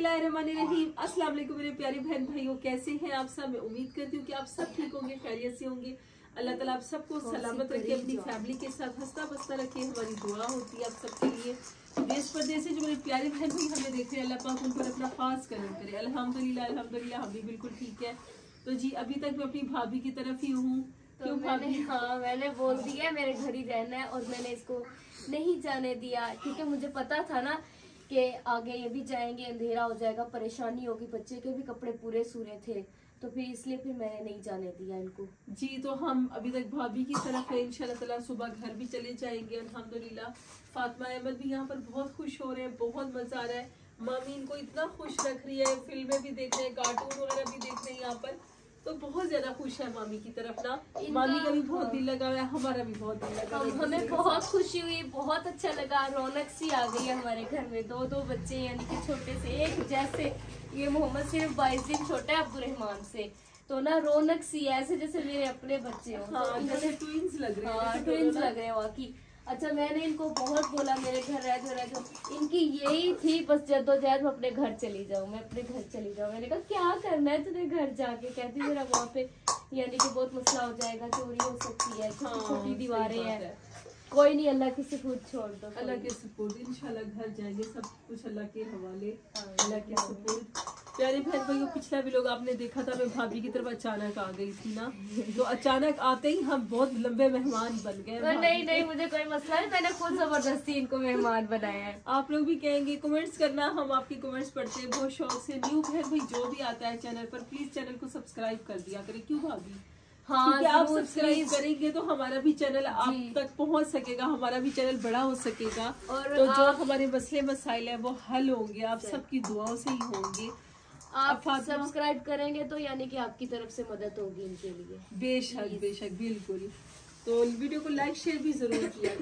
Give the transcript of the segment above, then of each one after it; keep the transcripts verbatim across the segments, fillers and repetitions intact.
बिस्मिल्लाहिर्रहमानिर्रहीम। अस्सलाम वालेकुम मेरे प्यारे बहन भाइयों, कैसे हैं आप सब। मैं उम्मीद करती हूँ कि आप सब ठीक होंगे, खैरियत से होंगे। अल्लाह ताला आप सबको सलामत रखे, अपनी फैमिली के साथ हंसता बसता रखे। हमारी दुआ होती है आप सबके लिए। देश प्रदेश से जो मेरे प्यारे बहन भाई हमें देख रहे हैं, अल्लाह पाक उन पर अपना खास करम करे। अल्हम्दुलिल्लाह अल्हम्दुलिल्लाह हम भी बिल्कुल ठीक है। तो जी अभी तक मैं अपनी भाभी की तरफ ही हूँ। तो क्यों मैंने हाँ मैंने बोल दिया मेरे घर ही रहना है, और मैंने इसको नहीं जाने दिया क्योंकि मुझे पता था ना कि आगे ये भी जाएंगे, अंधेरा हो जाएगा, परेशानी होगी, बच्चे के भी कपड़े पूरे सूरे थे, तो फिर इसलिए फिर मैंने नहीं जाने दिया इनको। जी तो हम अभी तक भाभी की तरफ है, इंशाल्लाह ताला सुबह घर भी चले जाएंगे अल्हम्दुलिल्लाह। फातिमा अहमद भी यहाँ पर बहुत खुश हो रहे हैं, बहुत मजा आ रहा है। मामी इनको इतना खुश रख रही है, फिल्में भी देख रहे हैं, कार्टून वगैरह भी देख रहे हैं यहाँ पर, तो बहुत ज्यादा खुश है मामी की तरफ ना। मामी का भी बहुत दिल लगा हुआ है, हमारा भी बहुत दिल लगा हुआ है। हमें बहुत खुशी हुई, बहुत अच्छा लगा, रौनक सी आ गई है हमारे घर में। दो दो बच्चे यानी कि छोटे से एक जैसे, ये मोहम्मद सिर्फ बाईस दिन छोटा है अब्दुर्रहमान से, तो ना रौनक सी ऐसे जैसे मेरे अपने बच्चे हो। हाँ, जैसे ट्विंस लग रहे हैं। हाँ ट्विंस लग रहे हैं वाकई। अच्छा मैंने इनको बहुत बोला मेरे घर रह जाओ रह जाओ, इनकी यही थी बस जद्दोजहद मैं अपने घर चली जाऊँ, मैं अपने घर चली जाऊँ। मैंने कहा क्या करना है तुझे घर जाके, कहती मेरा वहाँ पे यानी कि बहुत मसला हो जाएगा, चोरी हो सकती है, छोटी हाँ, छोटी दीवारें हैं। कोई नहीं, अल्लाह की सपोर्ट छोड़ दो, अल्लाह के सपोर्ट, इंशाल्लाह घर जाएंगे, सब कुछ अल्लाह के हवाले, अल्लाह के सपोर्ट। प्यारे बहन भाइयों, पिछला भी लोग आपने देखा था, मैं भाभी की तरफ अचानक आ गई थी ना, तो अचानक आते ही हम बहुत लंबे मेहमान बन गए। नहीं नहीं मुझे कोई मसला नहीं, मैंने खुद जबरदस्ती इनको मेहमान बनाया है। आप लोग भी कहेंगे कमेंट्स करना, हम आपके कमेंट्स पढ़ते हैं बहुत शौक से। न्यू बहन भाई जो भी आता है चैनल पर, प्लीज चैनल को सब्सक्राइब कर दिया करें। क्यों भाभी? हाँ, क्योंकि आप सब्सक्राइब करेंगे तो हमारा भी चैनल आप तक पहुंच सकेगा, हमारा भी चैनल बड़ा हो सकेगा, और तो जो हमारे मसले मसाइल है वो हल होंगे, आप सबकी दुआओं से ही होंगे। आप सब्सक्राइब करेंगे तो यानी कि आपकी तरफ से मदद होगी इनके लिए। बेशक बेशक बिल्कुल। तो वीडियो को लाइक शेयर भी जरूर किया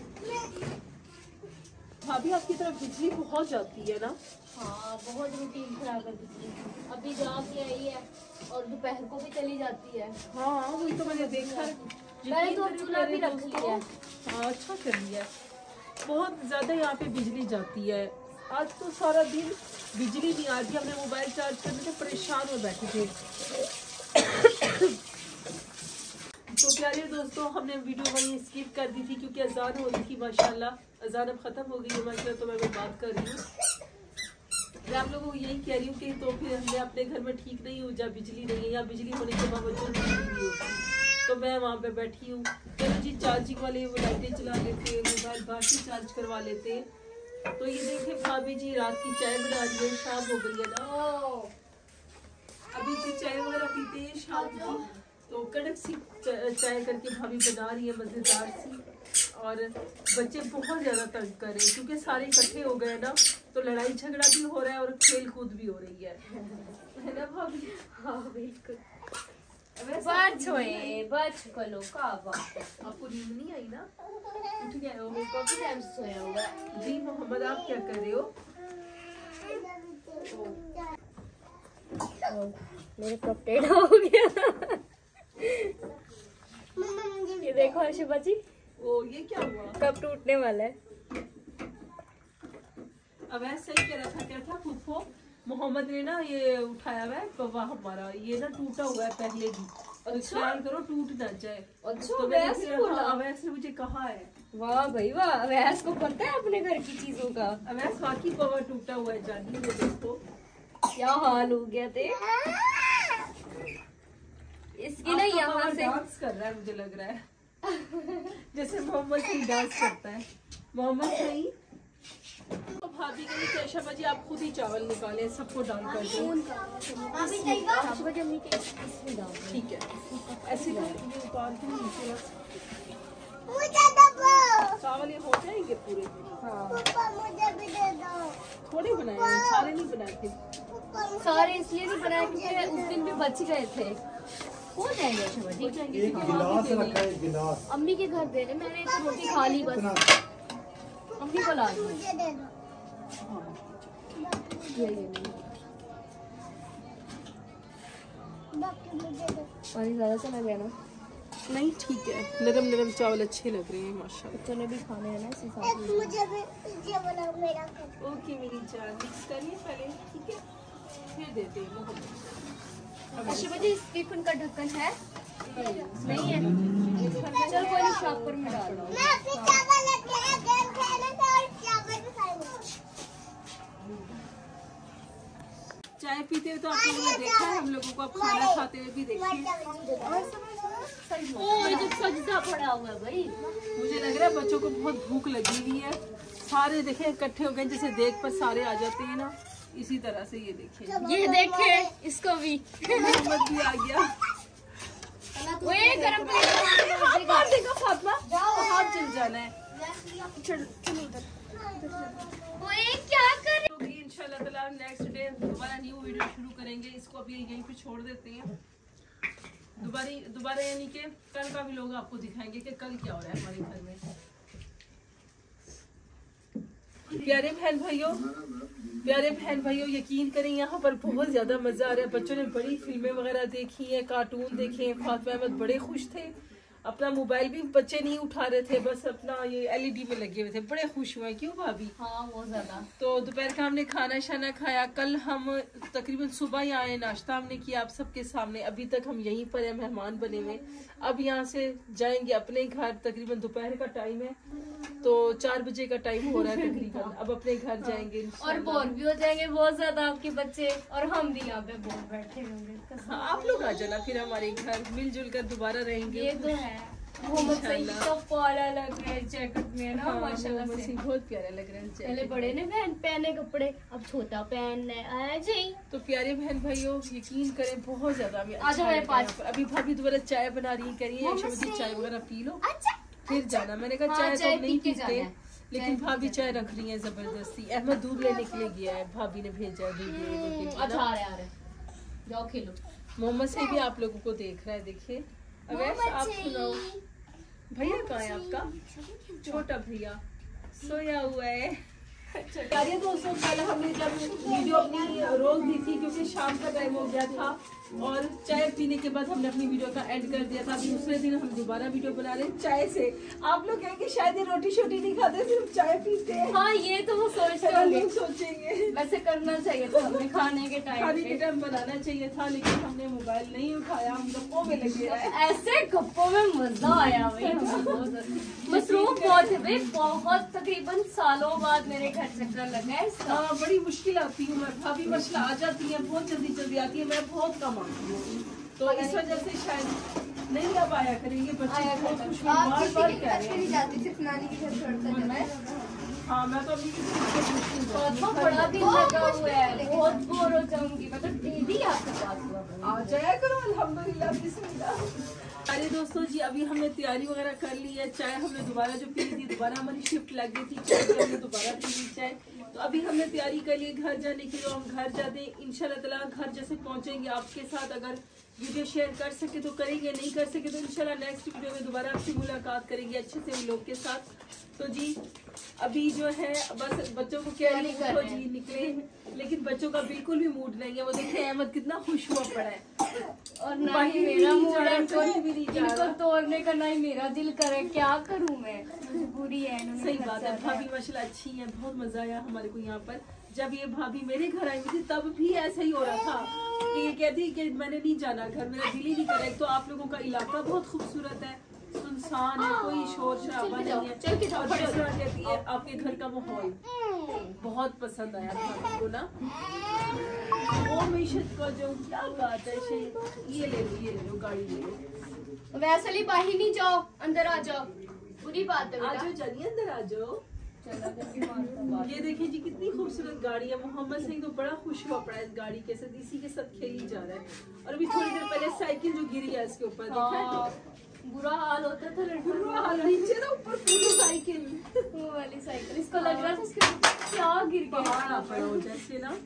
करें। भाभी आपकी तरफ बिजली बहुत जाती है ना? हाँ बहुत रूटीन खराब है बिजली, अभी जाके आई है और दोपहर को भी चली जाती है। हाँ वही तो मैंने देखा है, मैंने तो चूल्हा भी रख लिया है। हाँ अच्छा कर लिया। बहुत ज्यादा यहाँ पे बिजली जाती है, आज तो सारा दिन बिजली नहीं आती। हमने मोबाइल चार्ज करने से परेशान हो बैठे थे। तो प्यारे दोस्तों, हमने वीडियो वहीं स्किप कर दी थी क्योंकि अजान हो रही थी। माशाल्लाह अजान अब खत्म हो गई है माशाल्लाह, तो मैं बात कर रही हूँ। मैं आप लोगों को यही कह रही हूँ कि तो फिर हमने अपने घर में ठीक नहीं हो, जब बिजली नहीं है या बिजली होने के बावजूद बिजली नहीं होती, तो मैं वहाँ पे बैठी हूँ। चलो जी चार्जिंग वाले वो लाइटें चला लेते, मोबाइल बाकी चार्ज करवा लेते। तो ये देखे भाभी जी रात की चाय बना रही है, शाम हो गई है ना, अभी से चाय वगैरह पीते हैं शाम की, तो कड़क सी चाय करके भाभी बना रही है मजेदार सी। और बच्चे बहुत ज्यादा तंग कर रहे हैं क्योंकि सारे इकट्ठे हो गए ना, तो लड़ाई झगड़ा भी हो रहा है और खेल कूद भी हो रही है, है ना भाभी? हाँ बिल्कुल। आपको नींद नहीं आई ना? उठ गए हो? काफी टाइम से सोया हुआ है। जी मोहम्मद आप क्या कर रहे हो? मेरे कप टेढ़ा हो गया। ये देखो अर्शिबा जी, ओ ये क्या हुआ? कप टूटने वाला है। अब ऐसा ही कह रहा था, क्या था फूफो, मोहम्मद ने ना ये उठाया हुआ है पवा हमारा, ये ना टूटा हुआ है पहले भी, और अच्छा? ख्याल करो टूट ना जाए। अच्छा, तो मैंने अवैस ने मुझे कहा है। वाह भाई वाह, अवैस को पता है अपने घर की चीजों का। अवैस बाकी पवा टूटा हुआ है जानी, वो देखो क्या हाल हो गया थे इसकी ना। यहाँ से डांस कर रहा है मुझे लग रहा है जैसे मोहम्मद सही डांस करता है। मोहम्मद सही तो भाभी के लिए कैशा जी आप खुद ही चावल निकाले, सबको डाल कर दो। ठीक है ऐसे उतार के नीचे चावल ये हो जाएंगे पूरे। हाँ थोड़े बनाए, सारे नहीं बनाए थे। सारे इसलिए नहीं बनाए क्योंकि उस दिन भी बच गए थे। हो जाएंगे हो जाएंगे। एक गिलास रखा है, गिलास अम्मी के घर देने, मैंने तो रोटी खा ली बस, अम्मी को ला दी। पानी ज्यादा चला गया ना? नहीं ठीक है, नरम नरम चावल अच्छे लग रहे हैं माशाल्लाह। बच्चों ने भी खाने हैं ना इसी साथ। ओके मेरी जान, मिक्स करिए पहले, ठीक है? देते हैं मोहब्बत। अच्छा मुझे इस टिफिन का ढक्कन है नहीं है, चल कोई नहीं शॉपर में डाल दो। चाय पीते हुए तो आप लोगों ने देखा है, हम लोगों को आप खाना खाते हुए भी देखिए। ओ ये जो सजदा पड़ा हुआ है भाई, मुझे लग रहा है बच्चों को बहुत भूख लगी हुई है, सारे देखे इकट्ठे हो गए, जैसे देख पर सारे आ जाते हैं ना, इसी तरह से ये देखिए, ये देखे इसको भी मोहम्मद भी आ गया। वो ये गरम प्लेट मार देगा फातिमा, हाथ जल जाना है। वो ये क्या कर तो इंशाल्लाह ताला नेक्स्ट डे दोबारा न्यू वीडियो शुरू करेंगे। इसको अभी यहीं पे छोड़ देते हैं, दोबारा दोबारा यानी कि कल का भी लोग आपको दिखाएंगे कि कल क्या हो रहा है हमारे घर में। प्यारे बहन भाइयों प्यारे बहन भाइयों यकीन करें यहाँ पर बहुत ज्यादा मजा आ रहा है। बच्चों ने बड़ी फिल्में वगैरह देखी हैं, कार्टून देखे हैं। फातिमा अहमद बड़े खुश थे, अपना मोबाइल भी बच्चे नहीं उठा रहे थे, बस अपना ये एलईडी में लगे हुए थे, बड़े खुश हुए। क्यों भाभी? हाँ बहुत ज्यादा। तो दोपहर का हमने खाना शाना खाया, कल हम तकरीबन सुबह ही आए, नाश्ता हमने किया आप सबके सामने। अभी तक हम यहीं पर है, मेहमान बने हुए। अब यहाँ से जाएंगे अपने घर, तकरीबन दोपहर का टाइम है तो चार बजे का टाइम हो रहा है तकरीबन। अब अपने घर जाएंगे और बोर भी हो जाएंगे बहुत ज्यादा आपके बच्चे, और हम भी यहाँ पे बोर बैठे होंगे। हाँ, आप लोग आ जाना फिर हमारे घर, मिलजुल कर दोबारा रहेंगे। ये तो है। मोहम्मद सईद तो प्यारा लग रहा है जैकेट में ना, हाँ, माशाल्लाह से बहुत प्यारा लग रहा है। पहले बड़े ने पहन पहने कपड़े, अब छोटा पहन आया जी। तो प्यारे बहन भाइयों यकीन करें बहुत ज्यादा अभी आ जाओ मेरे पास। अभी भाभी दोबारा चाय बना रही कह रही है शबदी चाय वगैरह पी लो फिर जाना। मैंने कहा हाँ, चाय तो चाय हम नहीं पी के पीते, जाना है। लेकिन भाभी चाय रख रही है जबरदस्ती। अहमद दूध लेने के लिए गया है, भाभी ने भेजा है दूध लेने के लिए। अच्छा आ रहे आ रहे जाओ खेलो। मोहम्मद से भी आप लोगों को देख रहा है, देखिए। अवैस आप सुनाओ, भैया कहाँ है आपका? छोटा भैया सोया हुआ है। चलिए दोस्तों, कल हमने जब वीडियो अपनी रोक दी थी क्योंकि शाम का टाइम हो गया था और चाय पीने के बाद हमने अपनी वीडियो का एंड कर दिया था। दूसरे दिन हम दोबारा वीडियो बना रहे हैं चाय से। आप लोग कहेंगे शायद ये रोटी शोटी नहीं खाते, सिर्फ चाय पीते हैं। हाँ ये तो वो सोचते लोग होंगे, सोचेंगे। वैसे करना चाहिए था हमें खाने के टाइम खाने के पे। टाइम बनाना चाहिए था, लेकिन हमने मोबाइल नहीं उठाया, हम गप्पों में लगे रहे। ऐसे गप्पों में मजा आया भाई, हमें बहुत ज्यादा। मसरूफ बहुत है भाई, बहुत तकरीबन सालों बाद मेरे घर चक्कर लगा है इसका। हाँ, बड़ी मुश्किल आती हूँ मैं, भाभी मसला आ जाती है, बहुत जल्दी जल्दी आती है, मैं बहुत कम आती हूँ, तो इस वजह से शायद नहीं अब आया करेंगे बच्चे। बहुत खुश हुए, बार बार कह रहे हैं। जाती सिर्फ नानी के घर छोड़कर मैं। हाँ, मैं तो अभी बहुत बड़ा दिन लगा हुआ है, बहुत बोर हो जाऊंगी मैं तो डेली आपके पास हुआ। आ जाया करो, अल्हम्दुलिल्लाह बिस्मिल्लाह। अरे दोस्तों जी, अभी हमने तैयारी वगैरह कर ली है। चाय हमने दोबारा जो पी थी, दोबारा हमारी शिफ्ट लग गई थी, चाय हमने दोबारा पी ली चाय। तो अभी हमने तैयारी कर ली घर जाने की, तो हम घर जाते हैं इंशाल्लाह ताला। घर जैसे पहुंचेंगे आपके साथ, अगर वीडियो शेयर कर सके तो करेंगे, नहीं कर सके तो इंशाल्लाह नेक्स्ट वीडियो में दोबारा आपसे मुलाकात करेंगे अच्छे से लोग के साथ। तो जी अभी जो है बस बच्चों को क्या नहीं करो जी निकले, लेकिन बच्चों का बिल्कुल भी मूड नहीं है। वो देखिए अहमद कितना खुश हुआ पड़ा है, और ना ही मेरा मूड है, कहीं भी नहीं जा इनको रहा। तोड़ने का ना ही मेरा दिल करे, क्या करूं मैं, मजबूरी है। इन्होंने सही घर बात है, जाना भाभी माशाल्लाह अच्छी है, बहुत मजा आया हमारे को यहाँ पर। जब ये भाभी मेरे घर आई थी तब भी ऐसा ही हो रहा था कि ये कहती कि मैंने नहीं जाना घर, मेरा दिल ही नहीं कर रहा। एक तो आप लोगों का इलाका बहुत खूबसूरत है, सुनसान है, कोई शोर शराबा नहीं है। और दूसरा कहती है आपके घर का माहौल बहुत पसंद आया भाभी को ना। वो मीशत का जो क्या बात है, ये ले लो ये ले लो गाड़ी ले लो। वैसे ही बाहर नहीं जाओ, अंदर आ जाओ, बुरी बात है आ बेटा। जाओ, चलिए अंदर आ जाओ। ये देखिए जी कितनी खूबसूरत गाड़ी है। मोहम्मद सिंह तो बड़ा खुश हुआ पड़ा है इस गाड़ी के साथ, इसी के साथ खेली जा रहा है। और अभी थोड़ी देर पहले साइकिल जो गिरी है इसके ऊपर, देखा है? बुरा हाल होता था लड़कों बुरा का। हाल, नीचे ना ऊपर पूरी साइकिल, वो वाली साइकिल, इसको लग रहा था इसके ऊपर क्या गिर गया। पहाड़ आ पड़ा हो जैसे ना।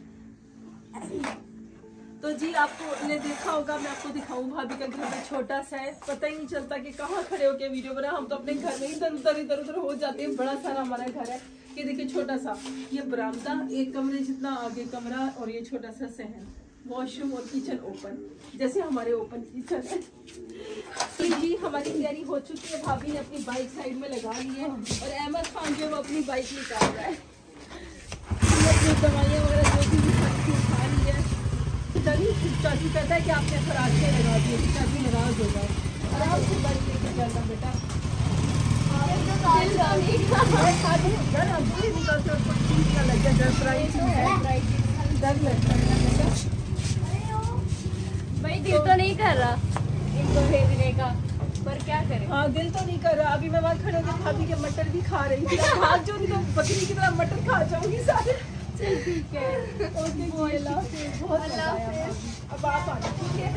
तो जी आपको ने देखा होगा, मैं आपको दिखाऊं, भाभी का घर में छोटा सा है, पता ही नहीं चलता कि कहाँ खड़े होके वीडियो बना। हम तो अपने घर में इधर उधर इधर उधर हो जाते हैं। बड़ा सारा हमारा घर है, ये देखिए छोटा सा, ये बरामदा, एक कमरे जितना आगे कमरा, और ये छोटा सा सहन, वॉशरूम और किचन ओपन, जैसे हमारे ओपन किचन है। तो जी हमारी तैयारी हो चुकी है, भाभी ने अपनी बाइक साइड में लगा ली है और अहमद खान जो वो अपनी बाइक निकाल रहा है। अपनी दवाइयाँ वगैरह जो भी उठा ली है। चाचू कहता है कि आपने फराशे लगा दिए, चाचू नाराज हो जाए। आराम से बाइक लेके चलना बेटा। भाई दिल तो नहीं कर रहा इनको भेजने का, पर क्या करें। हाँ दिल तो नहीं कर रहा। अभी मैं वहाँ खड़े होकर भाभी के मटर भी खा रही थी, भाग जो उनको बकरी की तरह मटर खा जाऊंगी सारे। ठीक है, ओके, बहुत मजा आया। अब आप आना, ठीक है।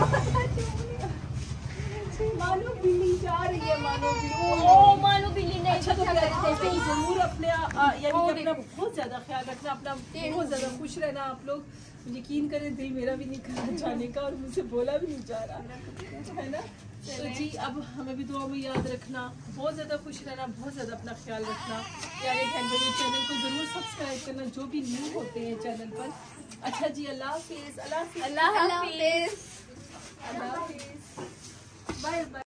मानो बिल्ली जा रही है, मानो बिल्ली। ओ मानो बिल्ली नहीं। अच्छा तो जरूर अपने यानी कि अपना बहुत ज्यादा ख्याल रखना, अपना बहुत ज्यादा खुश रहना आप लोग। यकीन करें दिल मेरा भी नहीं कर रहा जाने का, और मुझसे बोला भी नहीं जा रहा है ना। तो जी अब हमें भी दुआ में याद रखना, बहुत ज़्यादा खुश रहना, बहुत ज़्यादा अपना ख्याल रखना। यानी मेरे चैनल को ज़रूर सब्सक्राइब करना जो भी न्यू होते हैं चैनल पर। अच्छा जी, अल्लाह हाफिज़। अल्लाह हाफिज़। अल्लाह हाफिज़। अल्लाह हाफिज़। Bye bye.